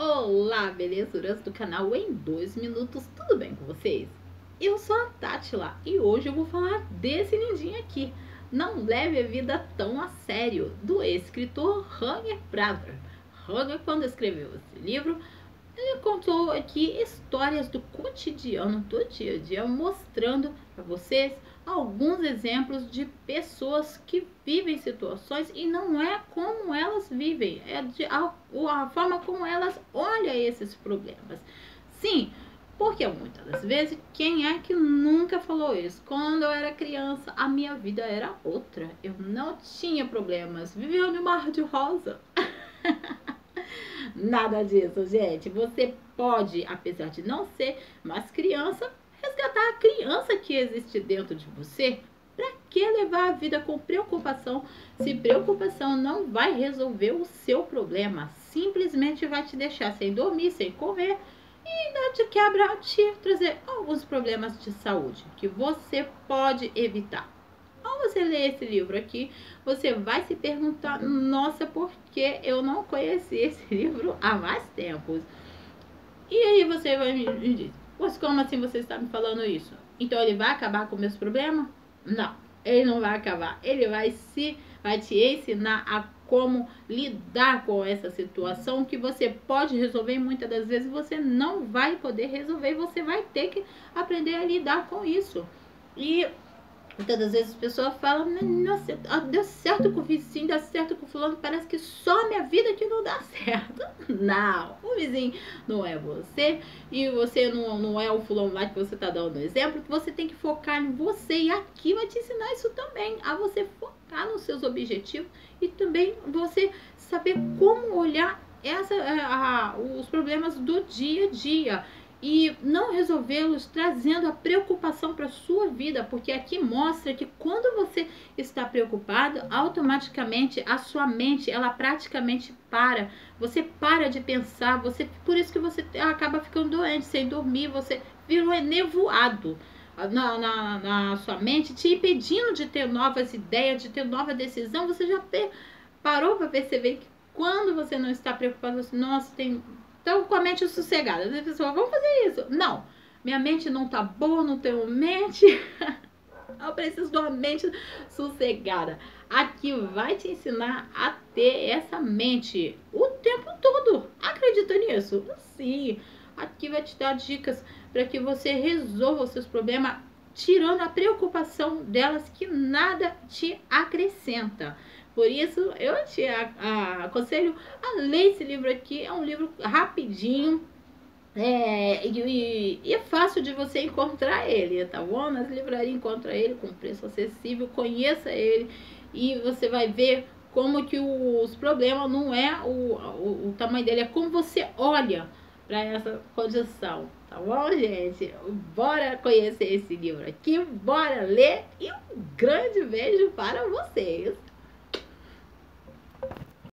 Olá, belezuras do canal em 2 minutos, tudo bem com vocês? Eu sou a Tátila e hoje eu vou falar desse lindinho aqui, Não Leve a Vida Tão a Sério, do escritor Ranger Bradbury. Ranger, quando escreveu esse livro, ele contou aqui histórias do cotidiano, do dia a dia, mostrando para vocês alguns exemplos de pessoas que vivem situações e não é como elas vivem, é a forma como elas olham esses problemas. Sim, porque muitas das vezes, quem é que nunca falou isso? Quando eu era criança, a minha vida era outra. Eu não tinha problemas, vivia no mar de rosa. Nada disso, gente. Você pode, apesar de não ser mais criança, resgatar a criança que existe dentro de você. Para que levar a vida com preocupação, se preocupação não vai resolver o seu problema? Simplesmente vai te deixar sem dormir, sem comer e ainda te quebra, te trazer alguns problemas de saúde que você pode evitar. Ao você ler esse livro aqui, você vai se perguntar, nossa, por que eu não conheci esse livro há mais tempos? E aí você vai me dizer, pois como assim você está me falando isso? Então ele vai acabar com meus problemas? Não, ele não vai acabar. Ele vai te ensinar a como lidar com essa situação que você pode resolver e muitas das vezes você não vai poder resolver. Você vai ter que aprender a lidar com isso. E muitas das vezes as pessoas falam, nossa, deu certo com o vizinho, deu certo com o fulano, parece que só a minha vida que não dá certo. Não, o vizinho não é você e você não é o fulano lá que você está dando exemplo. Você tem que focar em você e aqui vai te ensinar isso também, a você focar nos seus objetivos e também você saber como olhar os problemas do dia a dia e não resolvê-los trazendo a preocupação para a sua vida, porque aqui mostra que quando você está preocupado, automaticamente a sua mente, ela praticamente para, você para de pensar, por isso que você acaba ficando doente, sem dormir, você virou nevoado na sua mente, te impedindo de ter novas ideias, de ter nova decisão. Você já parou para perceber que quando você não está preocupado, você, nossa, então, com a mente sossegada. As pessoas, vamos fazer isso. Não, minha mente não tá boa, não tenho mente. Eu preciso de uma mente sossegada. Aqui vai te ensinar a ter essa mente o tempo todo. Acredita nisso? Sim. Aqui vai te dar dicas para que você resolva os seus problemas, tirando a preocupação delas que nada te acrescenta. Por isso, eu te aconselho a ler esse livro aqui. É um livro rapidinho e é fácil de você encontrar ele, tá bom? Nas livrarias encontra ele com preço acessível. Conheça ele e você vai ver como que os problemas não é o tamanho dele, é como você olha para essa condição. Tá bom, gente? Bora conhecer esse livro aqui, bora ler e um grande beijo para vocês!